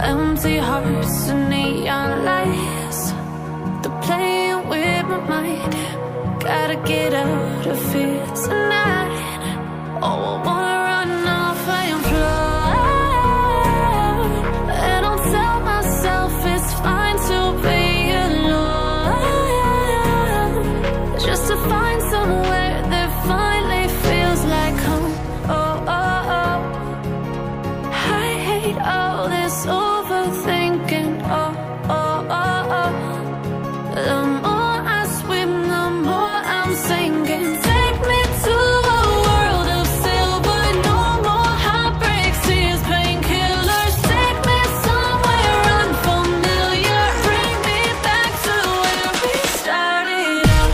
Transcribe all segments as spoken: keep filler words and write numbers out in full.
Empty hearts and neon lights, they're playing with my mind. Gotta get out of here tonight. Oh, I wanna run off and fly, and I'll tell myself it's fine to be alone, just to find somewhere that finally feels like home. Oh, oh, oh. I hate all this overthinking. Oh, oh, oh, oh. The more I swim, the more I'm sinking. Take me to a world of silver, no more heartbreaks, tears, painkillers. Take me somewhere unfamiliar, bring me back to where we started out.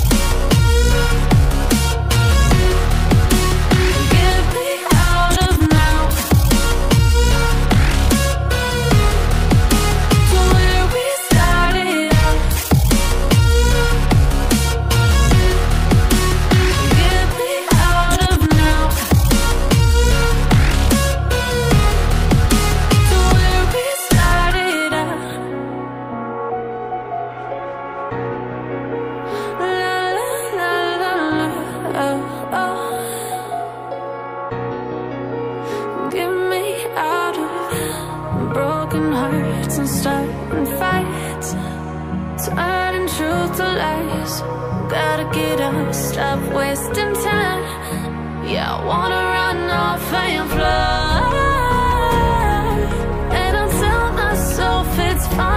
Get me out of now, to where we started out. Get me out of now, to where we started out. La la la la la, oh, oh. Get me out of broken hearts and starting fights, turning truth to lies. Gotta get up, stop wasting time. Yeah, I wanna run off and fly, and I'll tell myself it's fine.